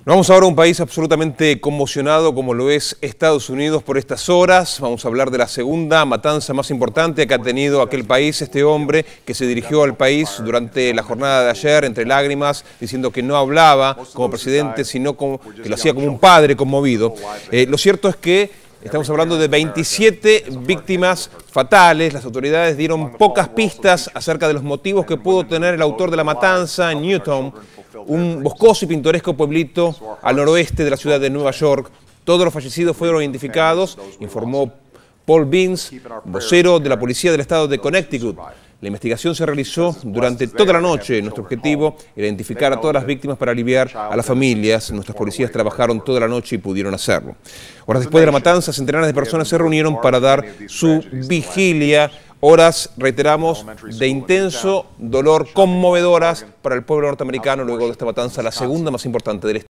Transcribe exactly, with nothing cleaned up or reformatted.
Vamos ahora a un país absolutamente conmocionado como lo es Estados Unidos por estas horas. Vamos a hablar de la segunda matanza más importante que ha tenido aquel país. Este hombre que se dirigió al país durante la jornada de ayer entre lágrimas, diciendo que no hablaba como presidente, sino como, que lo hacía como un padre conmovido. Eh, lo cierto es que estamos hablando de veintisiete víctimas fatales. Las autoridades dieron pocas pistas acerca de los motivos que pudo tener el autor de la matanza en Newtown, un boscoso y pintoresco pueblito al noroeste de la ciudad de Nueva York. Todos los fallecidos fueron identificados, informó Paul Vince, vocero de la policía del estado de Connecticut. La investigación se realizó durante toda la noche. Nuestro objetivo era identificar a todas las víctimas para aliviar a las familias. Nuestras policías trabajaron toda la noche y pudieron hacerlo. Horas después de la matanza, centenares de personas se reunieron para dar su vigilia. Horas, reiteramos, de intenso dolor, conmovedoras para el pueblo norteamericano luego de esta matanza, la segunda más importante del estado.